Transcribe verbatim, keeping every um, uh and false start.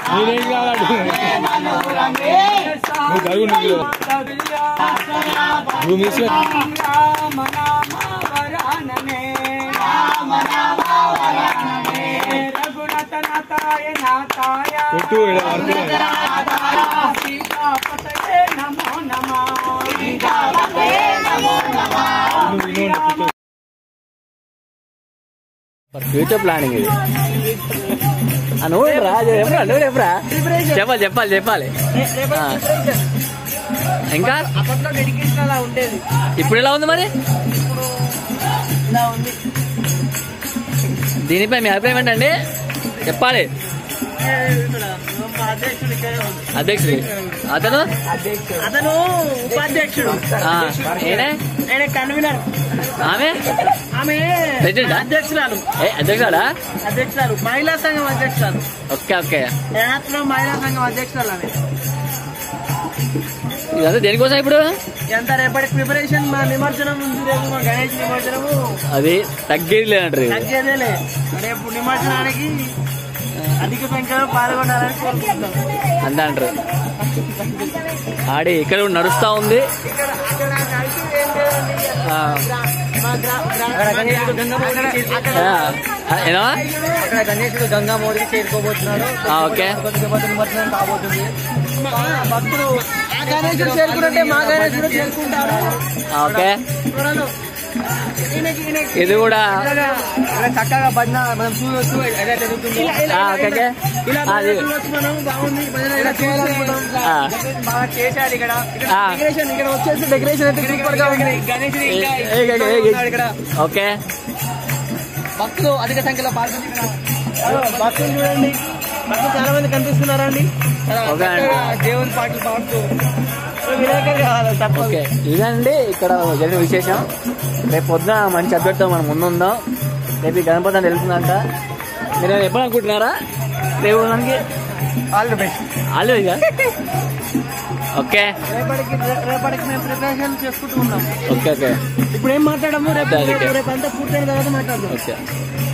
నేనేం కాదు future planning ఇది నువ్వు రాజు ఎప్పుడా నువ్వు ఎప్పుడా చెప్పాలి చెప్పాలి చెప్పాలి ఇంకా అప్పట్లో డెడికేషన్ అలా ఉండేది. ఇప్పుడు ఎలా ఉంది మరి? దీనిపై మీ అభిప్రాయం ఏంటండి చెప్పాలి. అధ్యక్షుడు అతను అతను ఉపాధ్యక్షుడు, కన్వీనర్, ఆమె ఆమె అధ్యక్షురాలు. అధ్యక్షురాలా? అధ్యక్షురాలు, మహిళా సంఘం అధ్యక్షురాలు. ఓకే ఓకే మహిళా సంఘం అధ్యక్షురాలు ఆమె. ఇదంతా దేనికోసం ఇప్పుడు? ఎంత రేపటి ప్రిపరేషన్, మా నిమజ్జనం ఉంది రేపు, మా గణేష్ నిమజ్జనము. అది తగ్గేది లేదంటారు. తగ్గేదేలే, రేపు నిమజ్జనానికి అధిక సంఖ్యలో పాల్గొనాలని కోరుకుంటున్నాం. అంతే అంటారు. ఆడి ఇక్కడ నడుస్తా ఉంది. అక్కడ గణేశుడు గంగా మోడీకి చేరుకోబోతున్నాడు. ఓకే, నిమజ్జనం కాబోతుంది. భక్తులు ఆ గణేశుడు చేరుకుంటే మా గణేశుడు చేరుకుంటారు. ఓకే, ఇది కూడా చక్కగా భజన మనం చూడొచ్చు ఎలా జరుగుతుంది. బాగా చేశారు ఇక్కడ. డెకరేషన్ ఇక్కడ వచ్చేసి డెకరేషన్ అయితే సూపర్ గా ఉంది. ఇక్కడ ఓకే, భక్తులు అధిక సంఖ్యలో పాల్గొంటున్నారు. భక్తులు చూడండి, భక్తులు చాలా మంది కనిపిస్తున్నారండి. దేవుని పాటలు పాడుతూ ఓకే. ఇదండి ఇక్కడ జరిగిన విశేషం. రేపు పొద్దున మంచి అభ్యర్థితో మనం ముందుందాం. రేపు గణపతి అని తెలుస్తుందంట. మీరు ఎప్పుడు అనుకుంటున్నారా? రేపు మనకి all the best. All the best. Okay, రేపటికి రేపటికి మేము ప్రిపరేషన్ చేసుకుంటూ ఉన్నాం. Okay okay. ఇప్పుడు ఏం మాట్లాడము, రేపు రేపు అంతా పూర్తయిన తర్వాత మాట్లాడదాం. ఓకే.